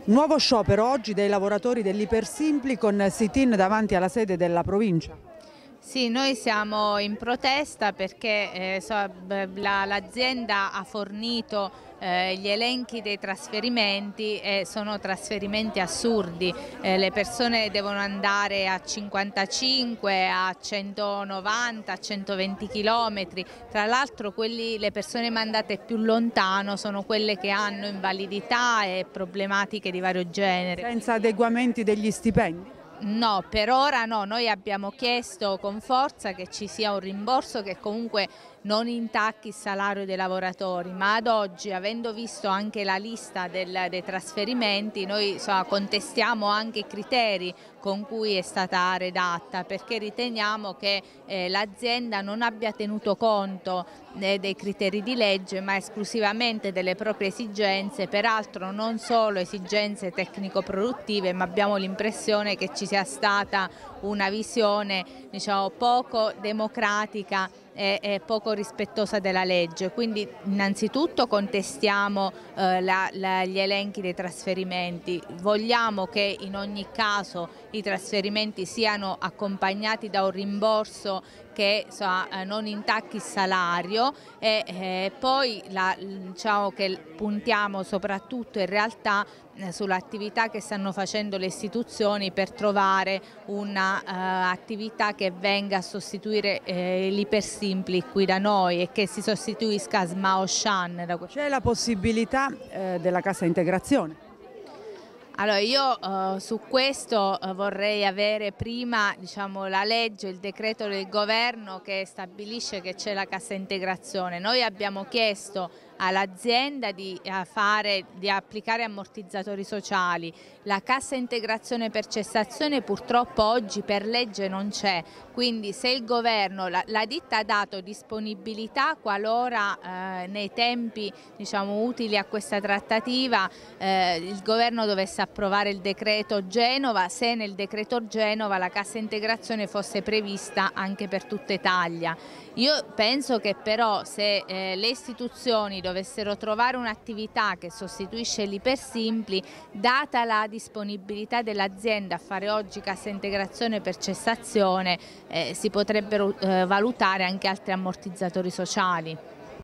Nuovo sciopero oggi dei lavoratori dell'Ipersimpli con sit-in davanti alla sede della provincia. Sì, noi siamo in protesta perché l'azienda ha fornito gli elenchi dei trasferimenti e sono trasferimenti assurdi. Le persone devono andare a 55, a 190, a 120 km. Tra l'altro le persone mandate più lontano sono quelle che hanno invalidità e problematiche di vario genere. Senza adeguamenti degli stipendi? No, per ora no, noi abbiamo chiesto con forza che ci sia un rimborso che comunque non intacchi il salario dei lavoratori, ma ad oggi, avendo visto anche la lista dei trasferimenti, noi contestiamo anche i criteri con cui è stata redatta, perché riteniamo che l'azienda non abbia tenuto conto dei criteri di legge, ma esclusivamente delle proprie esigenze, peraltro non solo esigenze tecnico-produttive, ma abbiamo l'impressione che ci sia stata una visione, diciamo, poco democratica e poco rispettosa della legge. Quindi innanzitutto contestiamo gli elenchi dei trasferimenti, vogliamo che in ogni caso i trasferimenti siano accompagnati da un rimborso che non intacchi il salario e poi diciamo che puntiamo soprattutto in realtà sull'attività che stanno facendo le istituzioni per trovare un'attività che venga a sostituire l'Ipersimpli qui da noi e che si sostituisca a Smao Shan. C'è la possibilità della cassa integrazione? Allora io su questo vorrei avere prima, diciamo, la legge, il decreto del governo che stabilisce che c'è la cassa integrazione. Noi abbiamo chiesto all'azienda di applicare ammortizzatori sociali. La cassa integrazione per cessazione purtroppo oggi per legge non c'è, quindi se il governo, la ditta ha dato disponibilità qualora nei tempi, diciamo, utili a questa trattativa il governo dovesse approvare il decreto Genova, se nel decreto Genova la cassa integrazione fosse prevista anche per tutta Italia. Io penso che però se le istituzioni dovessero trovare un'attività che sostituisce l'Ipersimpli, data la disponibilità dell'azienda a fare oggi cassa integrazione per cessazione, si potrebbero valutare anche altri ammortizzatori sociali.